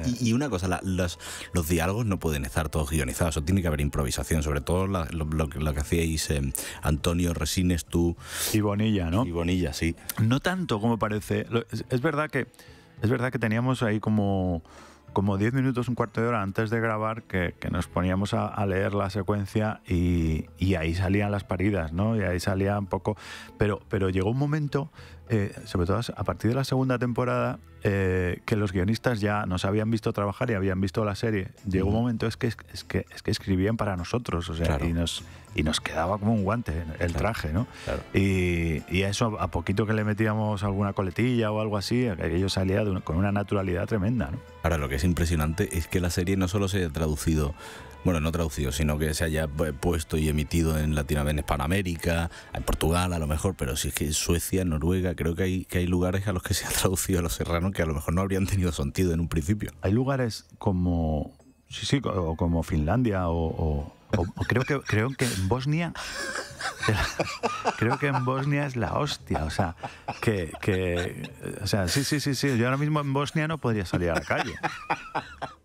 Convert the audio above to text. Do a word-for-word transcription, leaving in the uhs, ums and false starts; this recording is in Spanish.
y, y una cosa, la, los, los diálogos no pueden estar todos guionizados, o tiene que haber improvisación, sobre todo la, lo, lo, lo que hacíais eh, Antonio Resines, tú... Y Bonilla, ¿no? Y Bonilla, sí. No tanto como parece. Es, es verdad que es verdad que teníamos ahí como... como diez minutos, un cuarto de hora antes de grabar que, que nos poníamos a, a leer la secuencia y, y ahí salían las paridas, ¿no? Y ahí salía un poco... Pero, pero llegó un momento, eh, sobre todo a partir de la segunda temporada, eh, que los guionistas ya nos habían visto trabajar y habían visto la serie. Llegó un momento es que, es, es que, es que escribían para nosotros, o sea, claro. y, nos, y nos quedaba como un guante el claro. traje, ¿no? Claro. Y, y a eso, a poquito que le metíamos alguna coletilla o algo así, aquello salía de una, con una naturalidad tremenda, ¿no? Ahora, lo que es impresionante es que la serie no solo se haya traducido, bueno, no traducido, sino que se haya puesto y emitido en Latinoamérica, en Hispanoamérica, en Portugal a lo mejor, pero sí es que en Suecia, en Noruega, creo que hay, que hay lugares a los que se ha traducido a Los Serrano que a lo mejor no habrían tenido sentido en un principio. Hay lugares como, sí, sí, o como Finlandia o, o, o, o creo que creo que en Bosnia, creo que en Bosnia es la hostia, o sea, que, que o sea, sí, sí, sí, sí, yo ahora mismo en Bosnia no podría salir a la calle.